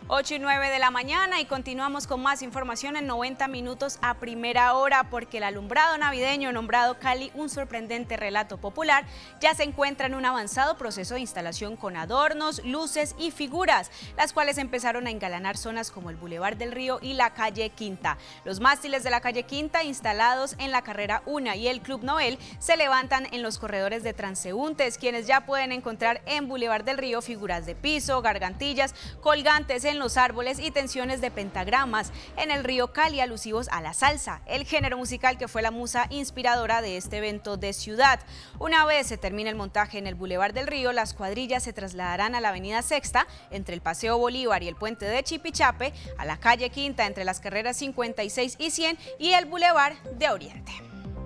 8:09 de la mañana y continuamos con más información en 90 minutos a primera hora, porque el alumbrado navideño nombrado Cali un sorprendente relato popular ya se encuentra en un avanzado proceso de instalación con adornos, luces y figuras, las cuales empezaron a engalanar zonas como el Boulevard del Río y la calle Quinta. Los mástiles de la calle Quinta, instalados en la carrera 1 y el Club Noel, se levantan en los corredores de transeúntes, quienes ya pueden encontrar en Boulevard del Río figuras de piso, gargantillas, colgantes en los árboles y tensiones de pentagramas en el río Cali alusivos a la salsa, el género musical que fue la musa inspiradora de este evento de ciudad. Una vez se termine el montaje en el Boulevard del Río, las cuadrillas se trasladarán a la avenida Sexta, entre el Paseo Bolívar y el puente de Chipichape, a la calle Quinta entre las carreras 56 y 100 y el Boulevard de Oriente.